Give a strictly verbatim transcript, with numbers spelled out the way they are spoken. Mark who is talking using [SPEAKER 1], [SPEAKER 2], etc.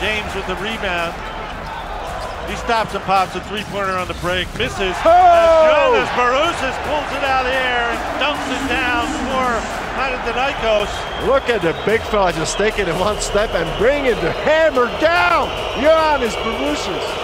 [SPEAKER 1] James with the rebound. He stops and pops a three-pointer on the break, misses.
[SPEAKER 2] Oh!
[SPEAKER 1] Ioannis Bourousis pulls it out of the air and dunks it down for Panathinaikos.
[SPEAKER 2] Look at the big fella just taking it one step and bringing the hammer down. Ioannis Bourousis.